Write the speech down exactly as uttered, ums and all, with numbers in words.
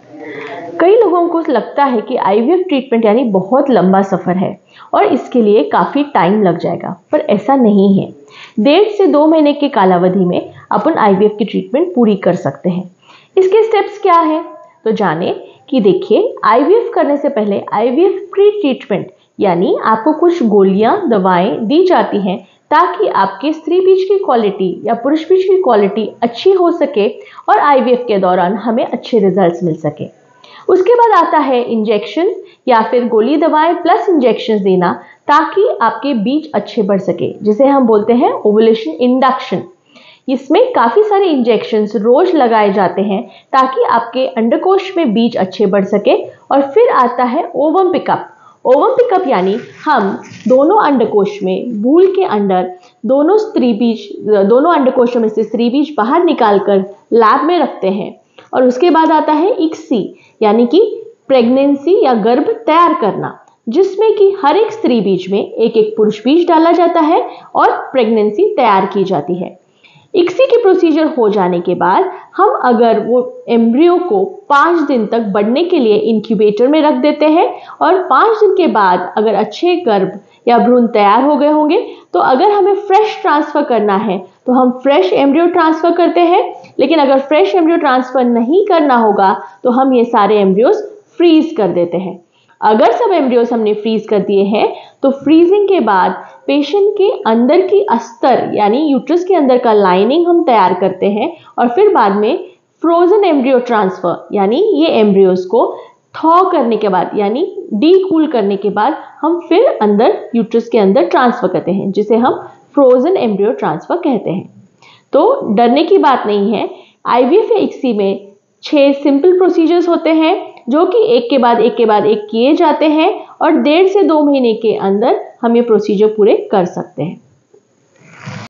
कई लोगों को लगता है कि आईवीएफ ट्रीटमेंट यानी बहुत लंबा सफ़र है और इसके लिए काफ़ी टाइम लग जाएगा, पर ऐसा नहीं है। डेढ़ से दो महीने के कालावधि में अपन आईवीएफ की ट्रीटमेंट पूरी कर सकते हैं। इसके स्टेप्स क्या है तो जाने कि देखिए, आईवीएफ करने से पहले आईवीएफ प्री ट्रीटमेंट यानी आपको कुछ गोलियां दवाएं दी जाती हैं ताकि आपके स्त्री बीज की क्वालिटी या पुरुष बीज की क्वालिटी अच्छी हो सके और आईवीएफ के दौरान हमें अच्छे रिजल्ट्स मिल सके। उसके बाद आता है इंजेक्शन या फिर गोली दवाएं प्लस इंजेक्शन देना ताकि आपके बीज अच्छे बढ़ सके, जिसे हम बोलते हैं ओवुलेशन इंडक्शन। इसमें काफ़ी सारे इंजेक्शंस रोज लगाए जाते हैं ताकि आपके अंडकोश में बीज अच्छे बढ़ सके। और फिर आता है ओवम पिकअप। ओवम पिकअप यानी हम दोनों अंडकोश में भूल के अंदर दोनों स्त्री बीज दोनों अंडकोशों में से स्त्री बीज बाहर निकालकर लैब में रखते हैं। और उसके बाद आता है इक्सी यानी कि प्रेगनेंसी या गर्भ तैयार करना, जिसमें कि हर एक स्त्री बीज में एक एक पुरुष बीज डाला जाता है और प्रेगनेंसी तैयार की जाती है। इक्सी की प्रोसीजर हो जाने के बाद हम अगर वो एम्ब्रियो को पाँच दिन तक बढ़ने के लिए इंक्यूबेटर में रख देते हैं और पाँच दिन के बाद अगर अच्छे गर्भ या भ्रूण तैयार हो गए होंगे तो अगर हमें फ्रेश ट्रांसफ़र करना है तो हम फ्रेश एम्ब्रियो ट्रांसफ़र करते हैं। लेकिन अगर फ्रेश एम्ब्रियो ट्रांसफ़र नहीं करना होगा तो हम ये सारे एम्ब्रियोज फ्रीज कर देते हैं। अगर सब एम्ब्रियोज हमने फ्रीज कर दिए हैं तो फ्रीजिंग के बाद पेशेंट के अंदर की अस्तर यानी यूट्रस के अंदर का लाइनिंग हम तैयार करते हैं और फिर बाद में फ्रोजन एम्ब्रियो ट्रांसफ़र यानी ये एम्ब्रियोज को थॉ करने के बाद यानी डी कूल करने के बाद हम फिर अंदर यूट्रस के अंदर ट्रांसफ़र करते हैं, जिसे हम फ्रोजन एम्ब्रियो ट्रांसफ़र कहते हैं। तो डरने की बात नहीं है। आईवीएफ या इक्सी में छह सिंपल प्रोसीजर्स होते हैं जो कि एक के बाद एक के बाद एक किए जाते हैं और डेढ़ से दो महीने के अंदर हम ये प्रोसीजर पूरे कर सकते हैं।